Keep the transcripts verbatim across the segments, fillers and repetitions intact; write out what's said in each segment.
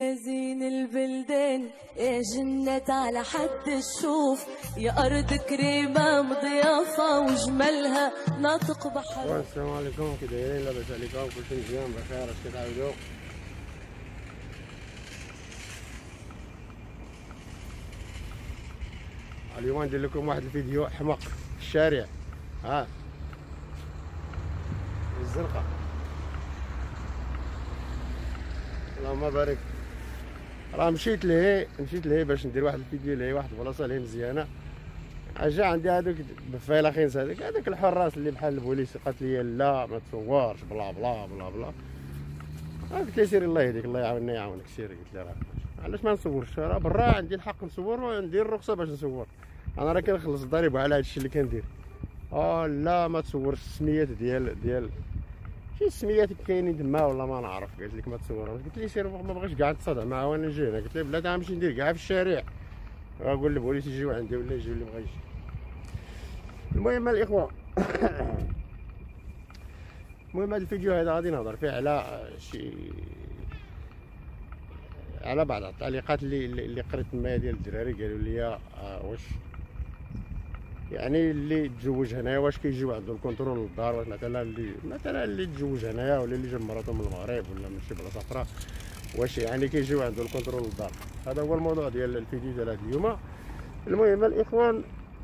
زين البلدان يا جنة على حد الشوف، يا أرض كريمة مضيافة وجمالها ناطق بحر. السلام عليكم، كي دايرين؟ لاباس عليكم؟ كلشي مزيان بخير؟ اش كتعاودوا؟ اليوم ندير لكم واحد الفيديو حمق في الشارع. ها الزرقاء، اللهم بارك. راه مشيت لهي مشيت لهي باش ندير واحد الفيديو لهي واحد البلاصه اللي مزيانه. اجا عندي هذوك بفيلاخينس، هذاك هذاك الحراس اللي بحال البوليس، قالت لي لا ما تصورش بلا بلا بلا بلا. قلت لها سيري الله يهديك، الله يعاوننا يعاونك، سيري. قلت لها راه علاش ما نصورش؟ راه برا عندي الحق نصور وندير الرخصه باش نصور. انا راه كنخلص الضريبه على هادشي اللي كندير. اه لا ما تصورش السميات ديال ديال شي سميات كاينين تما ولا ما نعرف. قالت لك ما تصورش. قلت لي سير، ما بغيتش كاع نتصادع معاه وانا نجي هنا. قلت لها بلاتي غنمشي ندير كاع في الشارع، غنقول للبوليس يجيو عندي ولا يجيو اللي بغا يجي. المهم الاخوه المهم هذا الفيديو هذا غادي نهضر فيه على شي على بعض التعليقات اللي اللي قريت تما ديال الدراري. قالوا لي آه واش يعني اللي تزوج هنايا واش كيجيو عنده الكونترول للدار؟ واش مثلا اللي مثلا اللي تزوج هنايا ولا اللي جاب مراتو من المغرب ولا من شي بلاصه اخرى واش يعني كيجيو عنده الكونترول للدار؟ هذا هو الموضوع ديال الفيديو ديال هذا اليوم. المهم الاخوان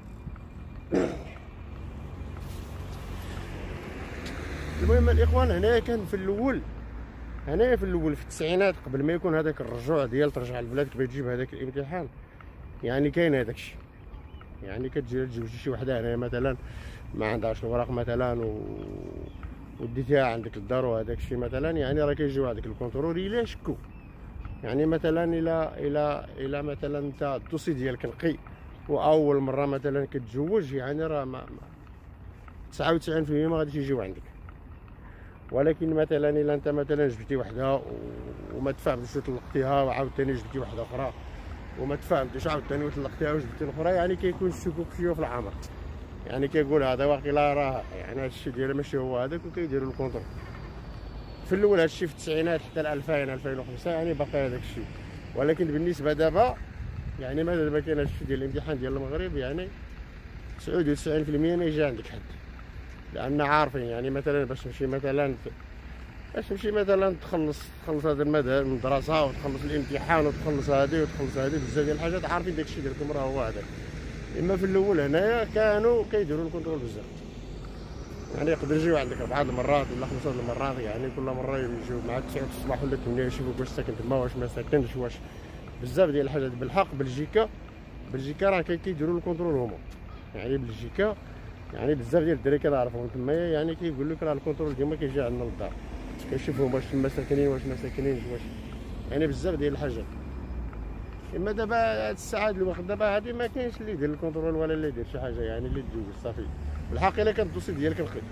المهم الاخوان هنايا كان في الاول هنايا في الاول في التسعينات قبل ما يكون هذاك الرجوع ديال ترجع لبلادك باش تجيب هذاك الامتحان، يعني كاين هذاك الشيء. يعني كتجي تزوجي شي وحده هنايا مثلا ما عندهاش الوراق مثلا و وديتيها عندك للدار وهذاك الشيء مثلا، يعني راه كيجيو هذاك الكونترول الا شكو. يعني مثلا الا الا الا مثلا انت الدوسي ديالك نقي واول مره مثلا كتزوج، يعني راه ما تسعة وتسعين بالمية ما غاديش يجيو عندك. ولكن مثلا الا انت مثلا جبتي وحده وما تفاهمتيش وطلقتيها وعاوتاني جبتي وحده اخرى وما تفاهمتيش عاوتاني وطلقتيها وجبتي الاخرى، يعني كيكون الشكوك فيه في العمر. يعني كيقول هذا واقيلا راه يعني هادشي ديالو ماشي هو هذاك، وكيديروا الكونترول. في الاول هادشي في التسعينات حتى ل ألفين ألفين وخمسة يعني باقي هذاك الشيء. ولكن بالنسبه دابا يعني ما دابا كاين هادشي ديال الامتحان ديال المغرب، يعني تسعة وتسعين بالمية ما يجي عندك حد. لان عارفين يعني مثلا باش تمشي مثلا باش تمشي مثلا تخلص تخلص هذا المدرسه وتخلص الامتحان وتخلص هذه وتخلص هذه بزاف ديال الحاجات، عارفين داك الشيء ديالكم راه هو هذاك. اما في الاول هنايا كانوا كيديروا الكونترول بزاف، يعني يقدر يجيو عندك اربعه المرات ولا خمسه المرات، يعني كل مره يجيو مع تسعة الصباح ولا ثمانية يشوفوك واش ساكن تما واش ما ساكنش، واش بزاف ديال الحاجات. بالحق بلجيكا بلجيكا راه كيديروا الكونترول هما، يعني بلجيكا يعني بزاف ديال الدراري كنعرفهم تما، يعني كيقول لك راه الكونترول ديما كيجي عندنا للدار، كيشوفهم واش تما ساكنين واش ما ساكنينش واش، يعني بزاف ديال الحاجات. اما دابا هاد الساعات الوقت دابا هادي ما كاينش اللي يدير الكونترول ولا اللي يدير شي حاجه، يعني اللي تزوج صافي. بالحق الا كان الدوسي ديالك نقي،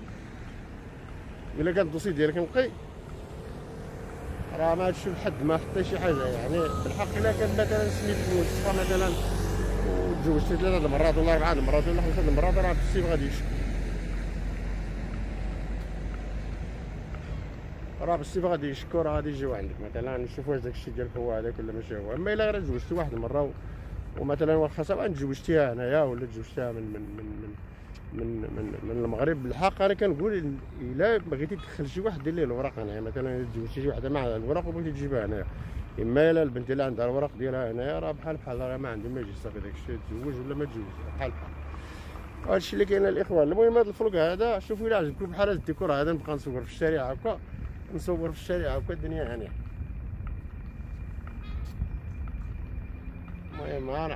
الا كان الدوسي ديالك نقي راه ما تشوف حد ما حتى شي حاجه. يعني بالحق الا كان مثلا سميتك موظفه مثلا وتزوجتي ثلاثه المرات ولا اربعه المرات ولا خمسه المرات، راه السيف غادي يشكو، راه بالسيف غادي يشكو، راه غادي يجيو عندك مثلا نشوف واش داك الشيء ديالك هو هذاك ولا ماشي هو. اما الا غير تزوجتي واحد المره ومثلا واخا سواء تزوجتيها هنايا ولا تزوجتيها من من من من من من, من المغرب، بالحق انا كنقول الا بغيتي تدخل شي واحد دير ليه الوراق هنايا، مثلا الا تزوجتي شي وحده مع الوراق وبغيتي تجيبها هنايا، اما الا البنت اللي عندها الوراق ديالها هنايا راه بحال بحال، راه ما عندي ما يجي صافي داك الشيء تزوج ولا ما تزوج بحال بحال. هادشي اللي كاين الاخوان. المهم هذا الفلوق هذا شوفوا الا عجبكم بحال هذا الديكور هذا نبقى نصور في الشارع هكا، نصور في الشارع هكا الدنيا هانيه. المهم انا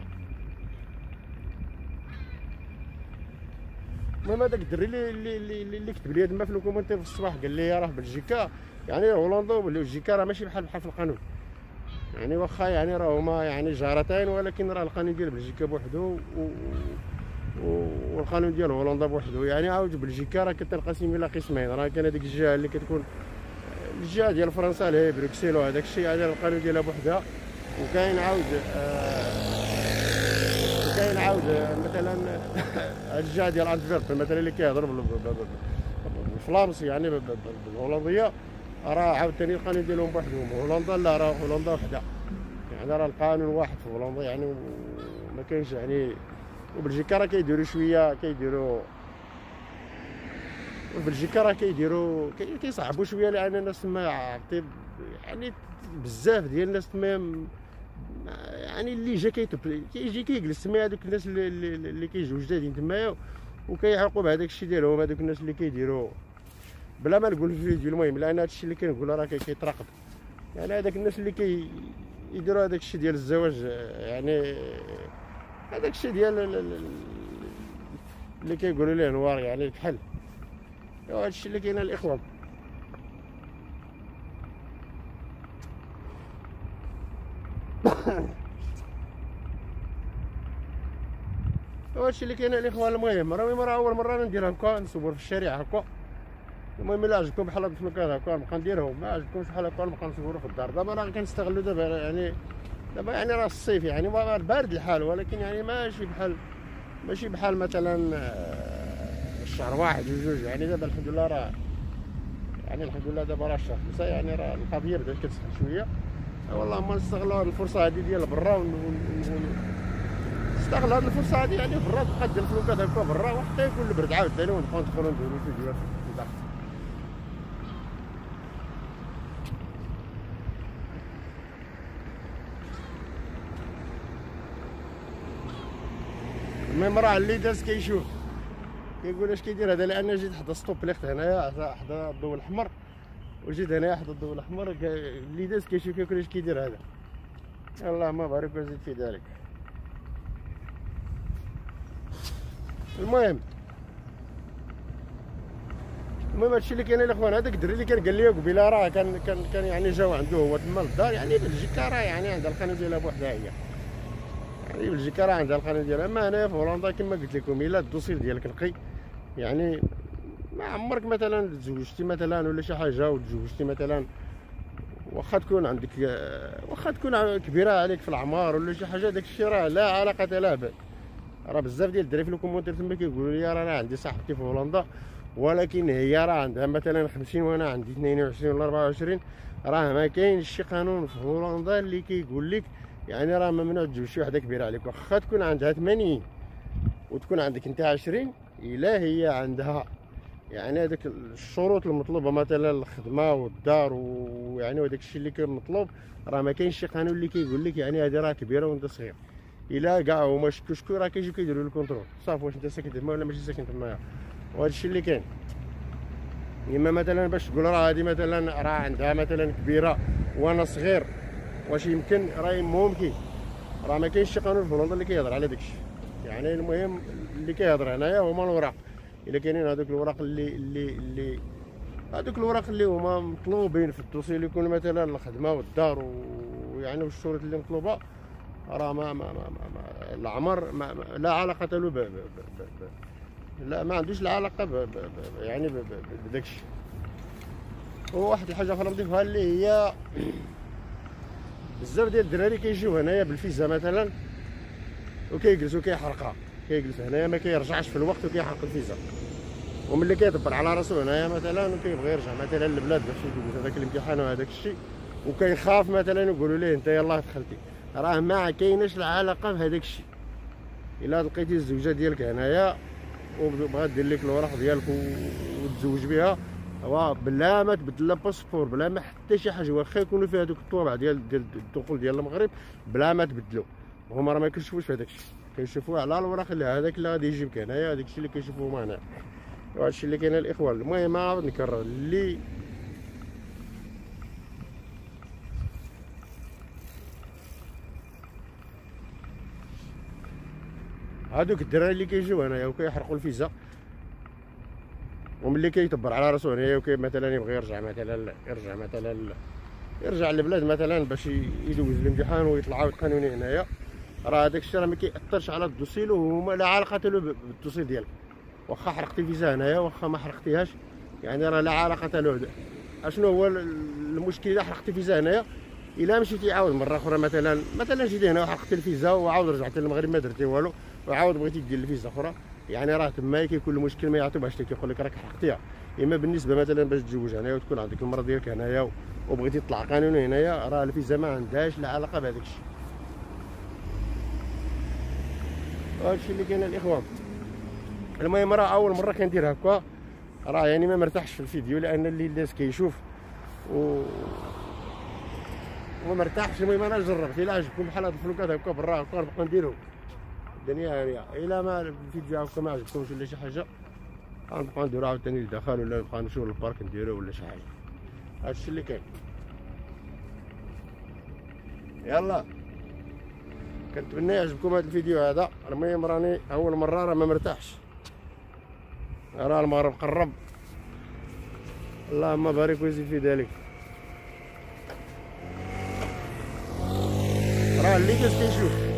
المهم هذاك الدري اللي اللي اللي كتب لي تما في الكومونتير في الصباح قال لي راه بلجيكا يعني هولندا وبلجيكا راه ماشي بحال بحال في القانون، يعني واخا يعني راه هما يعني جارتين، ولكن راه القانون ديال بلجيكا بوحدو والقانون ديال هولندا بوحدو. يعني عاود بلجيكا راه كتنقسم الى قسمين، راه كاين هذيك الجهه اللي كتكون الجهه ديال فرنسا اللي هي بروكسيل وهذاك الشيء، يعني القانون ديالها بوحدها. وكاين عاود آه كاين عاود مثلا الجهه ديال انتفيرب مثلا اللي كيهضروا بالفلامس يعني بالهولنديه، راه عاوتاني القانون ديالهم بوحدهم. هولندا لا، راه هولندا وحده، يعني راه القانون واحد في هولندا يعني، وما كاينش يعني. وبلجيكا راه كيديروا شويه كيديروا وبلجيكا راه كيديروا كيصعبوا شويه، لان الناس تما عرفتي يعني بزاف ديال الناس تما يعني اللي جا كيطب كيجي كيجلس تما. هذوك الناس اللي, اللي كيجيو جدادين تمايا وكيعاقبوا بهذاك الشيء ديالهم، هذوك الناس اللي كيديروا بلا ما نقول في الفيديو. المهم لان هذا الشيء اللي كنقول راه كيتراقب، يعني هذاك الناس اللي كيديروا هذاك الشيء ديال الزواج، يعني هذاك الشيء ديال اللي كيقولوا ليه نوار يعني الكحل. ايوا هذا الشيء اللي كاين الاخوان. ايوا هادشي اللي كاين الاخوان. المهم راه راه اول مره ندير هكا نصور في الشارع هكا. المهم الا عجبكم بحال هكا الفلوكات هكا نبقى نديرهم، ما عجبكمش بحال هكا نبقى نصورو في الدار. دابا راه كنستغلو دابا يعني دابا يعني راه الصيف يعني بارد الحال، ولكن يعني ماشي بحال ماشي بحال مثلا الشهر واحد وجوج. يعني دابا الحمد لله راه يعني الحمد لله دابا راه الشهر خمسة، يعني راه القضيه بدات كتسخن شويه. والله ما نستغلوا هاد الفرصه هادي ديال برا، نستغل هاد الفرصه هادي يعني برا، تبقى دير الفلوكات هكا برا وحتى يكون البرد عاوتاني ونبقاو ندخلو نديرو فيديوهات في الدار. المهم راه اللي داز كيشوف كيقول اش كيدير هذا، لان جيت حدا ستوب ليخت هنايا حدا الضوء الاحمر، وجيت هنايا حدا الضوء الاحمر، اللي داز كيشوف كيقول اش كيدير هذا. اللهم بارك وزيد في ذلك. المهم المهم هادشي اللي كاين الاخوان. هذاك الدري اللي كان قال لي قبيله راه كان كان كان يعني جاو عنده هو تما للدار. يعني بلجيكا راه يعني عندها القانون ديالها بوحدها هي، يعني بلجيكا راه عندها القانون ديالها. اما هنايا في هولندا كما قلت لكم الا الدوسير ديالك نقي، يعني ما عمرك مثلا تزوجتي مثلا ولا شي حاجه وتزوجتي مثلا، واخا تكون عندك واخا تكون كبيره عليك في العمر ولا شي حاجه، داك الشيء راه لا علاقه له به. راه بزاف ديال الدراري في الكومونتير تما كيقولوا لي راه انا عندي صاحبتي في هولندا، ولكن هي راه عندها مثلا خمسين وانا عندي اثنين وعشرين ولا أربعة وعشرين. راه ما كاينش شي قانون في هولندا اللي كيقول لك يعني راه ممنوع تزوج شي وحده كبيره عليك. واخا تكون عندها ثمانين وتكون عندك انت عشرين، الا هي عندها يعني هذاك الشروط المطلوبه مثلا الخدمه والدار ويعني هذاك الشيء اللي كان مطلوب، راه ما كاينش شي قانون اللي كيقول لك يعني هذه راه كبيره وانت صغير. الا كاع هما شكو شكو راه كيجيو كيديروا الكونترول صافي واش انت ساكن تما ولا ماشي ساكن تما. وهذا الشيء اللي كاين. اما مثلا باش تقول راه هذه مثلا راه عندها مثلا كبيره وانا صغير، واش يمكن؟ راه ممكن. راه ما كاينش شي قانون في هولندا اللي كيهضر على داك الشيء. يعني المهم اللي كيهضر هنايا هما الوراق. الا كاينين هذوك الوراق اللي اللي اللي هذوك الوراق اللي هما مطلوبين في الدوسي، اللي يكون مثلا الخدمه والدار ويعني والشروط اللي مطلوبه، راه ما ما ما, ما, ما العمر ما ما لا علاقه له ب ب ب ب لا ما عندوش لا علاقه ب ب ب يعني بداك الشيء. وواحد الحاجه اخرى نضيفها اللي هي بزاف ديال الدراري كيجيو هنايا بالفيزا مثلا وكيجلسوا كيحرقها، كيجلس هنايا ما كيرجعش في الوقت وكيحرق الفيزا، وملي كيدبر على راسو هنايا مثلا وكيبغي يرجع مثلا للبلاد باش يدوز هذاك الامتحان وهذاك الشيء، وكيخاف مثلا يقولوا ليه انت يلاه دخلتي، راه ما كايناش العلاقه بهذاك الشيء. الا لقيتي الزوجه ديالك هنايا وبغات دير لك الوراق ديالك وتزوج بها، هو بلا ما تبدل لا باسبور بلا ما حتى شي حاجه، واخا يكونوا فيها دوك الطوابع ديال ديال الدخول ديال المغرب بلا ما تبدلوا. هما راه ما كيشوفوش في هذاك الشيء، كيشوفوا على الوراق اللي هذاك اللي غادي يجيبك هنايا، هذاك الشيء اللي كيشوفوه هما هنا. وهذا الشيء اللي كاين الاخوان. المهم عاود نكرر اللي هادوك الدراري اللي كيجيو هنايا وكيحرقوا الفيزا، وملي كيتبر على راسو هنايا وكي مثلا يبغي يرجع مثلا يرجع مثلا يرجع للبلاد مثلا باش يدوز الامتحان ويطلع عاود قانوني هنايا، راه هذاك الشيء راه ما كيأثرش على الدوسيل وهما لا علاقه له بالدوسيل ديالك. واخا حرقتي فيزا هنايا واخا ما حرقتيهاش، يعني راه لا علاقه له. اشنو هو المشكل؟ اذا حرقتي فيزا هنايا، الا مشيتي عاود مره اخرى مثلا مثلا جيتي هنا وحرقتي الفيزا وعاود رجعتي للمغرب ما درتي والو وعاود بغيتي دير الفيزا اخرى، يعني راه تما كيكون المشكل ما يعطيو باش كيقول لك راك حقتيها. اما بالنسبه مثلا باش تزوج هنايا وتكون عندك المراه ديالك هنايا وبغيتي تطلع قانوني هنايا، راه الفيزا ما عندهاش لا علاقه بهذاك الشيء. هادشي اللي كاين الاخوان. المهم راه اول مره كندير هكا، راه يعني ما مرتاحش في الفيديو لان اللي الناس كيشوف و وما مرتاحش. المهم انا جربت، الا عجبكم بحال هاد الفلوكات هكا برا هكا نبقى نديرهم الدنيا هانيه. الا ما الفيديو هكا ما عجبكمش ولا شي حاجه غنبقى نديرو عاوتاني لداخل، ولا نبقى نمشيو للبارك نديرو ولا شي حاجه. هادشي اللي كاين. يلا كنتمنى يعجبكم هذا الفيديو هذا. المهم راني اول مره راه ما مرتاحش، راه المغرب قرب، اللهم بارك وزيد في ذلك. راه اللي جالس كيشوف.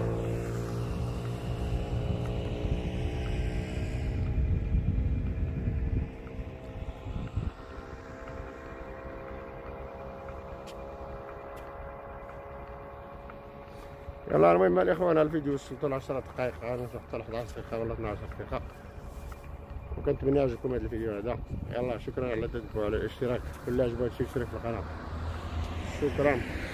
يلا المهم الاخوان الفيديو وصلتو ل عشرة دقائق، غنوصل حتى ل احد عشر دقيقه ولا اثنا عشر دقيقه، وكنتمنى يعجبكم هذا الفيديو هذا. يلا شكرا على التدخل وعلى الاشتراك، كل عجبو هادشي اشترك في القناه. شكرا.